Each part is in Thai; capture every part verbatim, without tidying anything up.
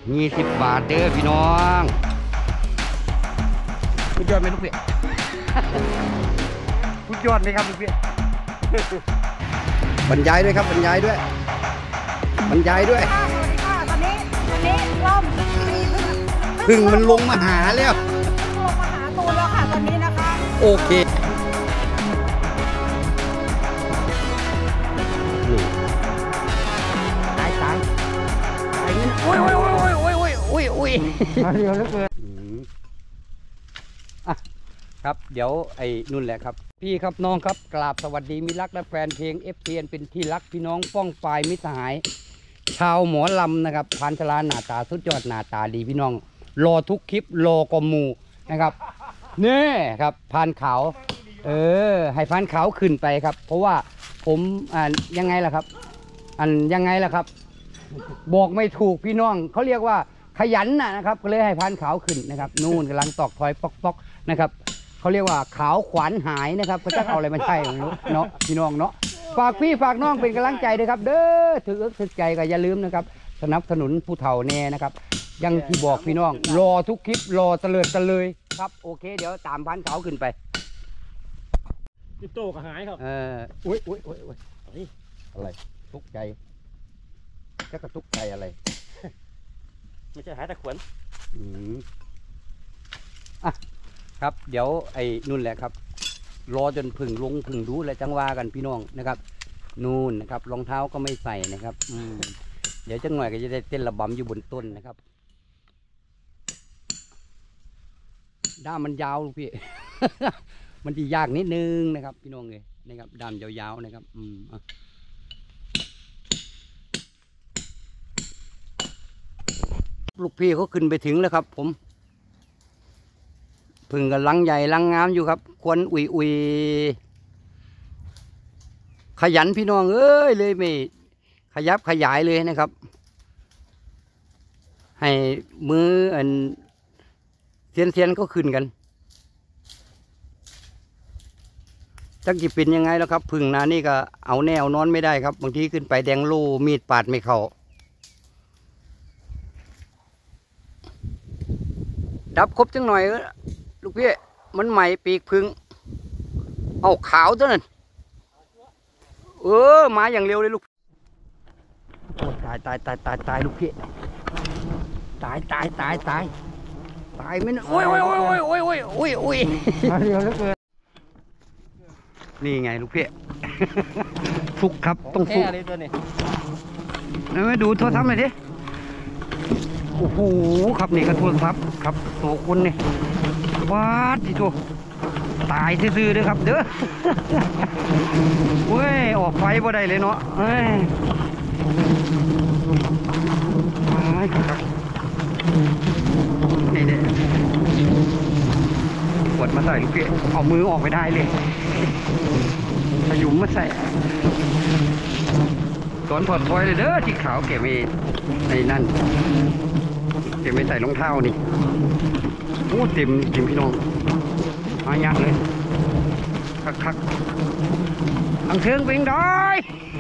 ยี่สิบบาทเด้อพี่น้องสุดยอดไหมลูกเพี่สุดยอดไหมครับลูกเพี่บรรยายด้วยครับบรรยายด้วยบรรยายด้วยสวัสดีค่ะตอนนี้ตอนนี้ร่มพึ่งมันลงมาหาแล้วลงมาหาตูนแล้วค่ะตอนนี้นะคะโอเคตายตายตายเงินโอ้ยโอ้ยโอ้ยโอ้ยโอ้ยโอ้ยโอ้ยเดี๋ยวเหลือเกินอ่ะครับเดี๋ยวไอ้นุ่นแหละครับพี่ครับน้องครับกราบสวัสดีมิรักและแฟนเพลง เอฟ พี เอ็น เป็นที่รักพี่น้องป้องปลายมิตรหายชาวหมอลำนะครับพันชลาหน้าตาสุดยอดหน้าตาดีพี่น้องรอทุกคลิปรอกอมูนะครับนี่ครับพานขาวเออให้พานขาวขึ้นไปครับเพราะว่าผมอ่ายังไงล่ะครับอันยังไงล่ะครับบอกไม่ถูกพี่น้องเขาเรียกว่าขยันนะครับก็เลยให้พานขาวขึ้นนะครับนู่นกำลังตอกถอยปอกๆนะครับเขาเรียกว่าขาวขวัญหายนะครับก็จะเอาอะไรมาใช่เนาะพี่น้องเนาะฝากพี่ฝากน้องเป็นกำลังใจด้วยครับเด้อถือเอิกถือใจก็อย่าลืมนะครับสนับสนุนผู้เฒ่าแน่นะครับยังที่บอกพี่น้องรอทุกคลิปรอเตลิดเตลยครับโอเคเดี๋ยวตามพันเขาขึ้นไปพี่โตก็หายครับเอออุ้ยอุ้ยอุ้ยอุ้ยอะไรทุกใจจะกระทุกใจอะไรไม่ใช่หายแต่ขวัญอืมอ่ะครับเดี๋ยวไอ้นุ่นแหละครับรอจนพึ่งลงพึ่งรู้และจังว่ากันพี่น้องนะครับนู่นนะครับรองเท้าก็ไม่ใส่นะครับอืมเดี๋ยวจังหน่อยก็จะได้เต้นระบำอยู่บนต้นนะครับด้ามมันยาวลูกพี่ มันจะยากนิดนึงนะครับพี่น้องเลยนะครับด้ามยาวๆนะครับอืมลูกพี่เขาขึ้นไปถึงแล้วครับผมพึ่งกับลังใหญ่ลังงามอยู่ครับควนอุยอุยขยันพี่น้องเอ้ยเลยไม่ขยับขยายเลยนะครับให้มืออันเซียนเซียนก็ขึ้นกันจักจะเป็นยังไงแล้วครับพึ่งนานี่ก็เอาแนวนอนไม่ได้ครับบางทีขึ้นไปแดงโลมีดปาดไม่เข้าดับครบจังหน่อยลูกพี่มันใหม่ปีกพึ่งเอาขาวตัวนั้นเออมาอย่างเร็วเลยลูกโอ้ตายตายตายตายตายลูกพี่ตายตายตายตายตายไม่โอ้ยโอ้ยโอ้ยโอ้ยโอ้ยโอ้ยโอ้ยเร็วเหลือเกินนี่ไงลูกพี่ฟุกครับต้องฟุกมาดูโทรศัพท์หน่อยดิโอ้โหครับนี่กระโทรศัพท์ครับโตคุณนี่วาดดิโตตายซื่อๆเลยครับเด้อเว้ยออกไฟบ่ได้เลยเนาะเอ้ยครับนี่เนี่ยกดมาใส่ลูกพี่เอามือออกไม่ได้เลยพยุมมาใส่ตอนถอดถอยเลยเด้อที่ขาวเก็บไว้ในนั่นเก็บไว้ใส่รองเท้านี่โอ้เต็มเต็มพี่น้องอายักเลยคักคักอังเชิงเป็นดอย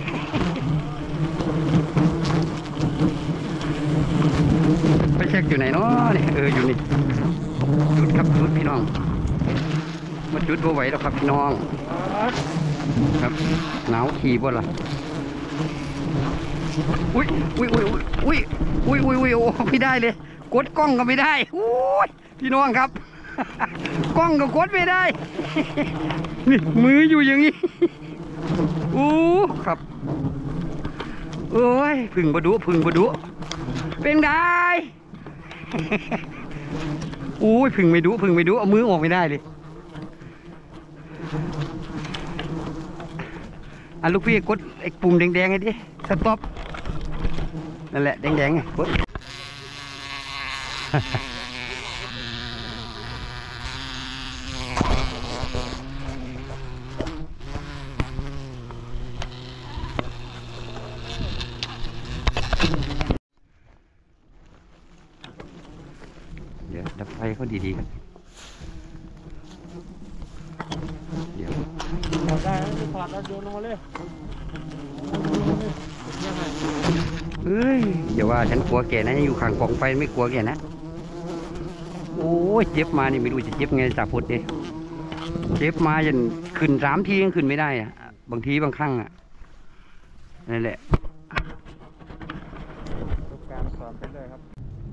ไปเช็คอยู่ไหนเนาะนี่เอออยู่นี่จุดครับจุดพี่น้องมาจุดบ่ไหวแล้วครับพี่น้องครับหนาวขี่บ่ล่ะอุ้ยอุ้ยอุ้ยอุ้ยอุ้ยอุ้ยอุ้ยโอ้ไม่ได้เลยกดกล้องก็ไม่ได้อุ้ยพี่น้องครับกล้องก็กดไม่ได้นี่มืออยู่อย่างนี้อู้ครับโอ้ยพึ่งบดุพึ่งบดุเป็นได้อู้ยพึ่งไม่ดุพึ่งไม่ดุเอามือออกไม่ได้เลยอ่ะลูกพี่กดไอ้ปุ่มแดงๆไงดิสต็อปนั่นแหละแดงๆไงกดเดี๋ยวดับไฟเขาดีๆครับเดี๋ยวได้แล้วถอดแล้วโยนลงมาเลยเฮ้ยอย่าว่าฉันกลัวแกนะอยู่ข้างกองไฟไม่กลัวแกนะโอ้ยเจ็บมานี่ไม่รู้จะเจ็บไงจ่าพุทธเนี่ยเจ็บมาจนขึ้นสามทียังขึ้นไม่ได้อะบางทีบางครั้งอ่ะนั่นแหละการสอนไปเลยครับ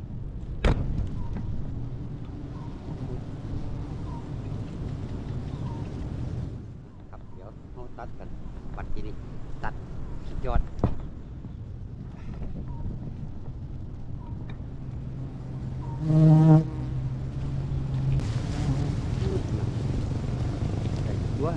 ครับเดี๋ยวเราตัดกันบัดทีนี้ตัดสุดยอดด้วย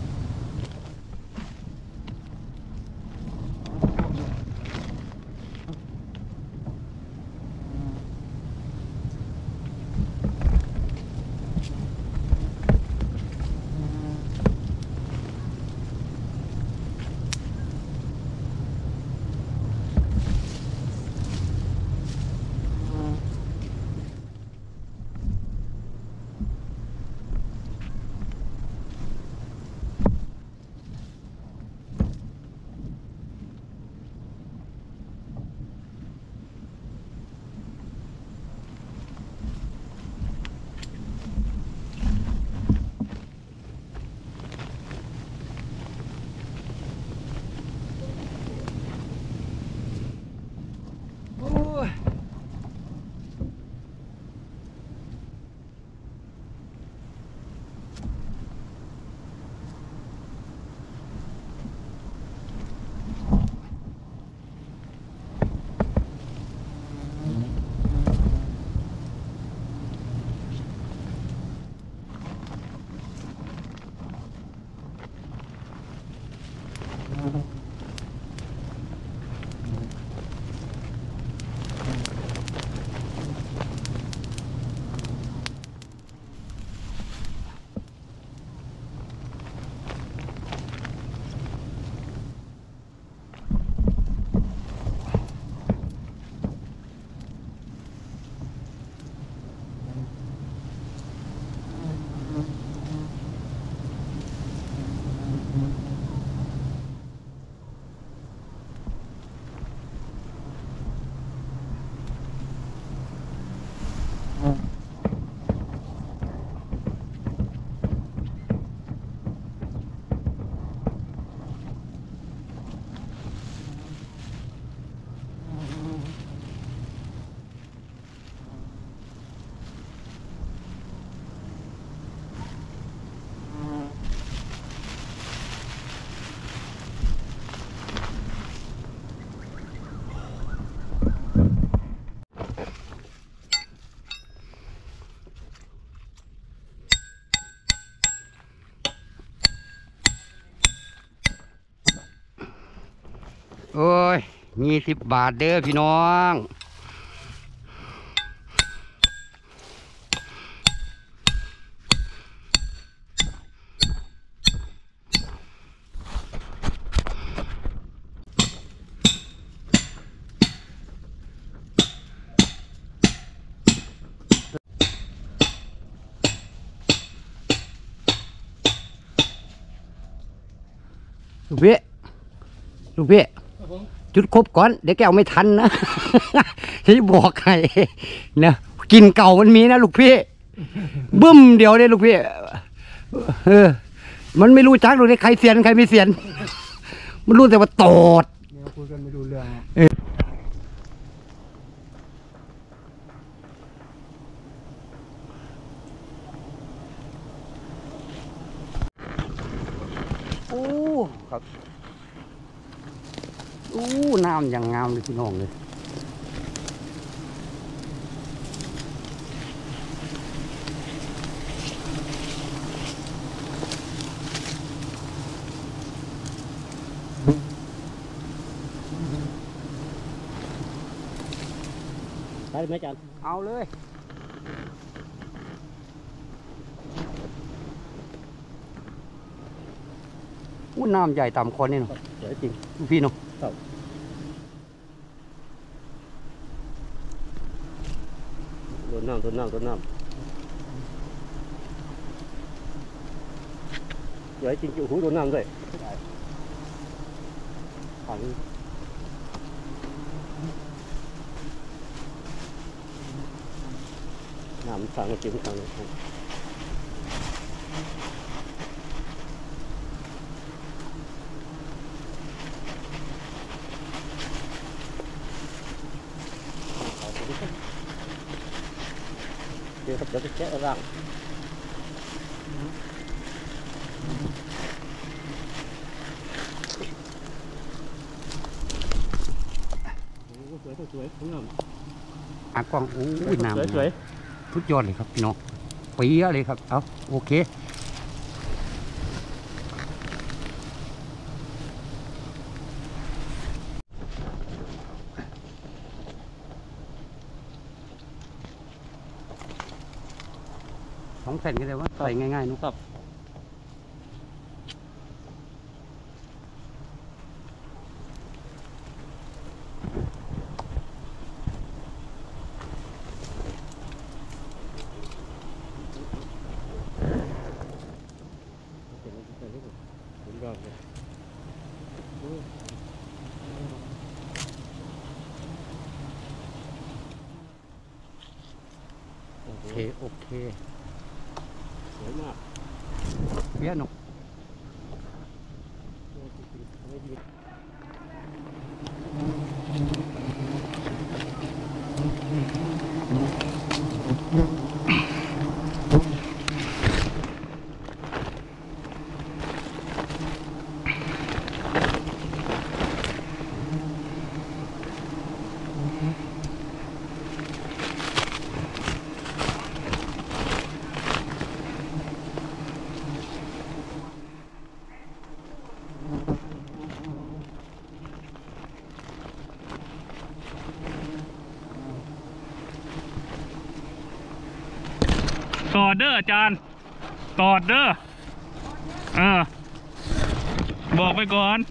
โอ้ยยี่สิบบาทเด้อพี่น้องลูกพี่ลูกพี่จุดครบก่อนเดี๋ยวแกเอาไม่ทันนะ ที่บอกใครนะกินเก่ามันมีนะลูกพี่บึ้มเดียวเลยลูกพี่เออมันไม่รู้จักหรอกใครเสียนใครไม่เสียนมันรู้แต่ว่าตอดเนี่ยคุยกันไม่รู้เรื่องโอ้ครับอู้น้ำอย่างงามเลยพี่น้องเลยไปไหมจันเอาเลยอู้น้ำใหญ่ต่ำคนนี่เนาะเดี๋ยวจริงพี่เนาะโดนน้ำโดนน้ำโดนน้ำเดี๋ยวจริงอยู่หูโดนน้ำด้วยขังน้ำสั่งมาจิ้มสั่งเลยเดี๋ยวครับเดี๋ยวจะแกะร่างสวยสวยสวยงามอากว้างโอ้ยน้ำสวยสวยทุกยอดเลยครับพี่น้องปี๊ยะเลยครับเอาโอเคสองแผ่นก็ได้ว่าใส่ง่ายๆนุ๊กครับโอโอเคเคโอเคสวยมากเปี้ยะนุ๊กตอดเด้ออาจารย์ตอดเด้อเออบอกไปก่อน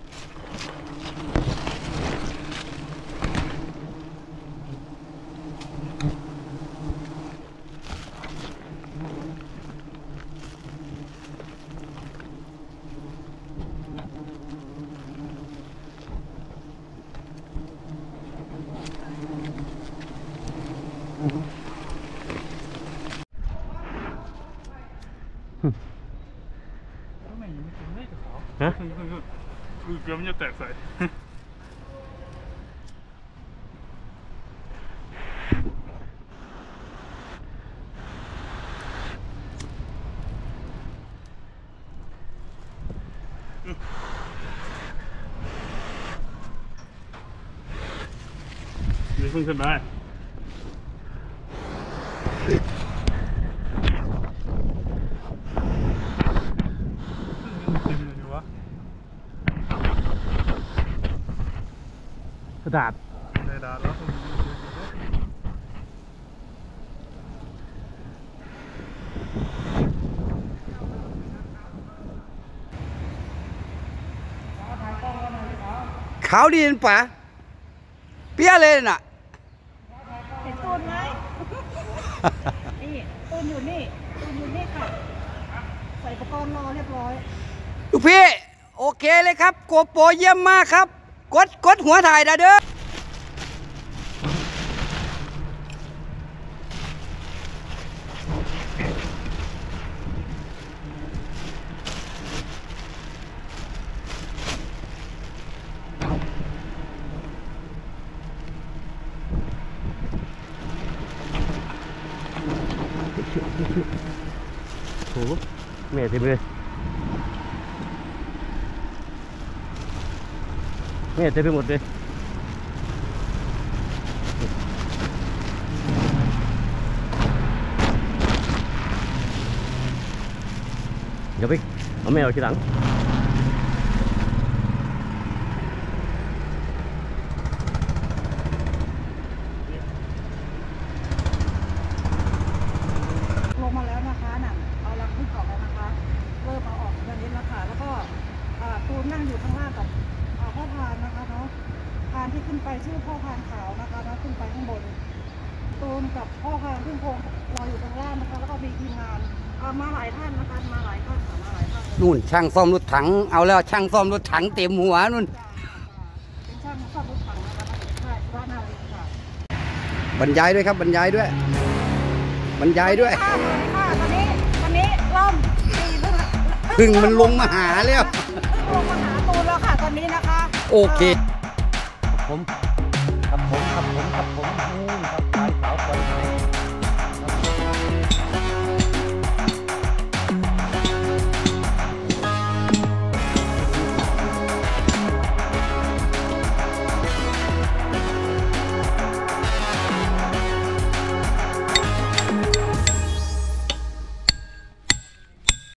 ฮะคือเกลือมันจะแตกใส่นี่เพิ่งขึ้นได้กระดาษกระดาษแล้วขาวดีนป่ะเปี้ยเลยน่ะเห็นตูนไหม นี่ตูนอยู่นี่ตูนอยู่นี่ค่ะ ใส่อุปกรณ์รอเรียบร้อยลูกพี่โอเคเลยครับโกโปรเยี่ยมมากครับกดกดหัวถ่ายได้เด้อโอ้โหแม่เต็มเลยแม่เต็มไปหมดเลยเดี๋ยวไปเอาแม่เอาทีหลังลงมาแล้วนะคะน่ะเอาลังพึ่งออกแล้วนะคะเริ่มเอาออกแบบนี้แล้วค่ะแล้วก็อ่าตูนนั่งอยู่ข้างล่างกับอ่าพ่อพานนะคะเนาะพานที่ขึ้นไปชื่อพ่อพานขาวนะคะแล้วขึ้นไปข้างบนตูนกับพ่อพานขึ้นโคงรออยู่ข้างล่างนะคะแล้วก็มีทีมงานอ่ามาหลายท่านนะคะมาหลายท่านค่ะมาหลายท่านเลยนู่นช่างซ่อมรถถังเอาแล้วช่างซ่อมรถถังเต็มหัวนู่นเป็นช่างซ่อมรถถังนะคะใช่ร้านนาลีค่ะบรรยายด้วยครับบรรยายด้วยบรรยายด้วยค่ะค่ะตอนนี้ตอนนี้เริ่มตีเพิ่งพึ่งมันลงมาหาแล้วเพิ่งลงมาหาตูนแล้วค่ะตอนนี้นะคะโอเค ผม